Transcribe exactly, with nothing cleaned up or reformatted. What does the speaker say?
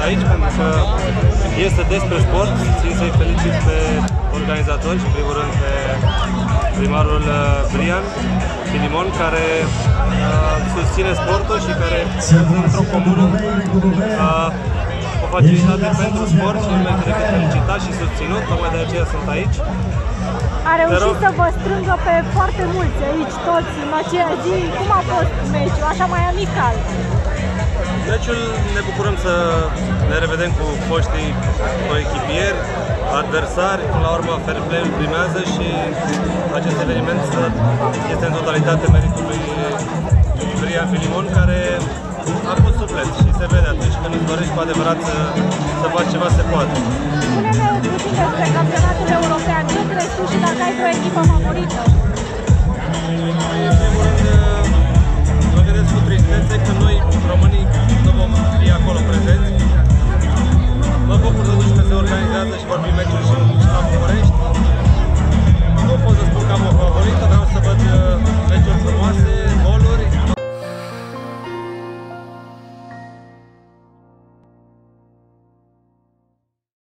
aici pentru că este despre sport. Țin să-i felicit pe organizatori și, în primul rând, pe primarul Brian Filimon, care uh, susține sportul și care, într-o comună, uh, o facilitate pentru sport și nu merge decât felicitat și susținut, tocmai de aceea sunt aici. A reușit să vă strângă pe foarte mulți aici, toți, în aceea zi. Cum a fost meciul, așa mai amical? Meciul, ne bucurăm să ne revedem cu foștii coechipieri, adversari. Până la urmă, fair play-ul primează și acest eveniment este în totalitate meritul lui Brian Filimon, care a fost suplet și se vede atunci când îți dorești cu adevărat să, să faci ceva, se poate. Spune-ne puțin despre campionatul european, ce crezi tu și dacă ai o echipă favorită?